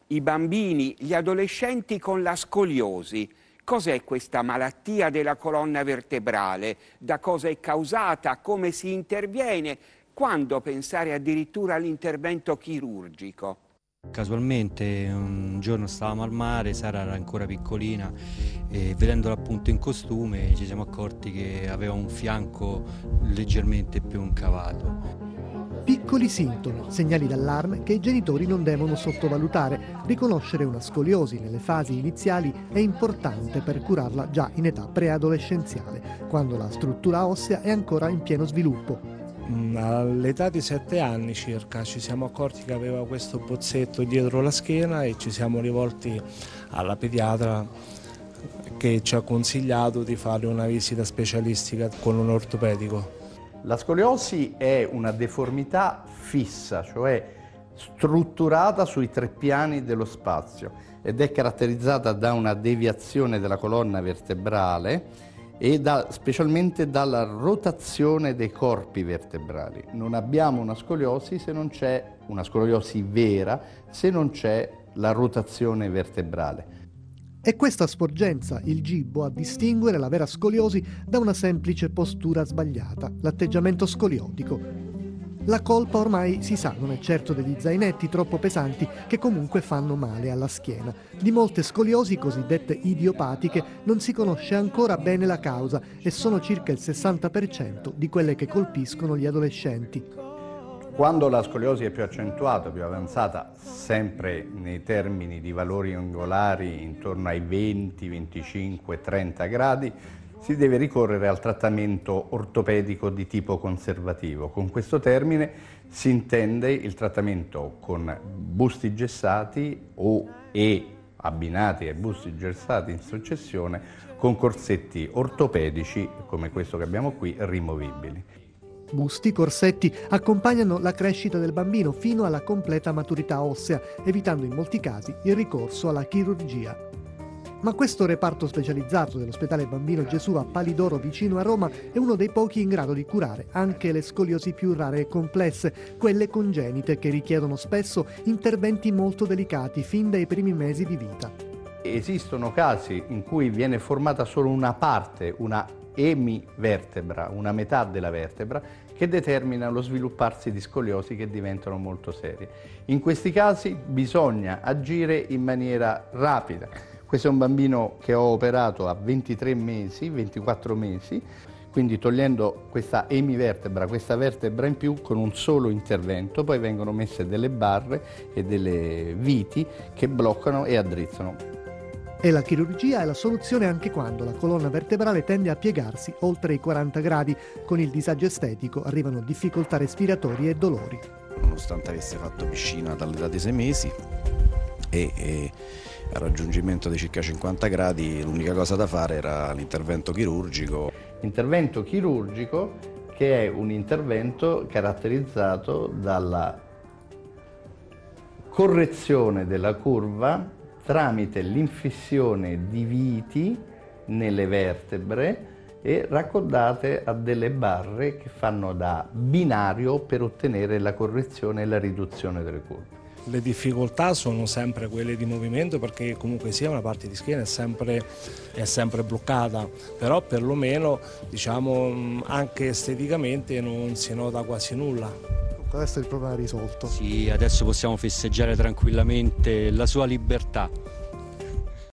I bambini, gli adolescenti con la scoliosi. Cos'è questa malattia della colonna vertebrale? Da cosa è causata? Come si interviene? Quando pensare addirittura all'intervento chirurgico? Casualmente un giorno stavamo al mare, Sara era ancora piccolina e vedendola appunto in costume ci siamo accorti che aveva un fianco leggermente più incavato. Piccoli sintomi, segnali d'allarme che i genitori non devono sottovalutare. Riconoscere una scoliosi nelle fasi iniziali è importante per curarla già in età preadolescenziale, quando la struttura ossea è ancora in pieno sviluppo. All'età di 7 anni circa ci siamo accorti che aveva questo bozzetto dietro la schiena e ci siamo rivolti alla pediatra che ci ha consigliato di fare una visita specialistica con un ortopedico. La scoliosi è una deformità fissa, cioè strutturata sui 3 piani dello spazio ed è caratterizzata da una deviazione della colonna vertebrale e specialmente dalla rotazione dei corpi vertebrali. Non abbiamo una scoliosi se non c'è una scoliosi vera, se non c'è la rotazione vertebrale. È questa sporgenza il gibbo a distinguere la vera scoliosi da una semplice postura sbagliata, l'atteggiamento scoliotico. La colpa ormai si sa, non è certo degli zainetti troppo pesanti che comunque fanno male alla schiena. Di molte scoliosi cosiddette idiopatiche non si conosce ancora bene la causa e sono circa il 60% di quelle che colpiscono gli adolescenti. Quando la scoliosi è più accentuata, più avanzata, sempre nei termini di valori angolari intorno ai 20, 25, 30 gradi, si deve ricorrere al trattamento ortopedico di tipo conservativo. Con questo termine si intende il trattamento con busti gessati e abbinati ai busti gessati in successione con corsetti ortopedici, come questo che abbiamo qui, rimovibili. Busti, corsetti accompagnano la crescita del bambino fino alla completa maturità ossea, evitando in molti casi il ricorso alla chirurgia. Ma questo reparto specializzato dell'ospedale Bambino Gesù a Palidoro vicino a Roma è uno dei pochi in grado di curare anche le scoliosi più rare e complesse, quelle congenite che richiedono spesso interventi molto delicati fin dai primi mesi di vita. Esistono casi in cui viene formata solo una parte, una emivertebra, una metà della vertebra, che determina lo svilupparsi di scoliosi che diventano molto serie. In questi casi bisogna agire in maniera rapida. Questo è un bambino che ho operato a 23 mesi, 24 mesi, quindi togliendo questa emivertebra, questa vertebra in più con un solo intervento, poi vengono messe delle barre e delle viti che bloccano e addrizzano. E la chirurgia è la soluzione anche quando la colonna vertebrale tende a piegarsi oltre i 40 gradi. Con il disagio estetico arrivano difficoltà respiratorie e dolori. Nonostante avesse fatto piscina dall'età di 6 mesi e al raggiungimento dei circa 50 gradi l'unica cosa da fare era l'intervento chirurgico. Intervento chirurgico che è un intervento caratterizzato dalla correzione della curva tramite l'infissione di viti nelle vertebre e raccordate a delle barre che fanno da binario per ottenere la correzione e la riduzione delle curve. Le difficoltà sono sempre quelle di movimento perché comunque sia una parte di schiena è sempre bloccata, però perlomeno diciamo anche esteticamente non si nota quasi nulla. Adesso il problema è risolto. Sì, adesso possiamo festeggiare tranquillamente la sua libertà.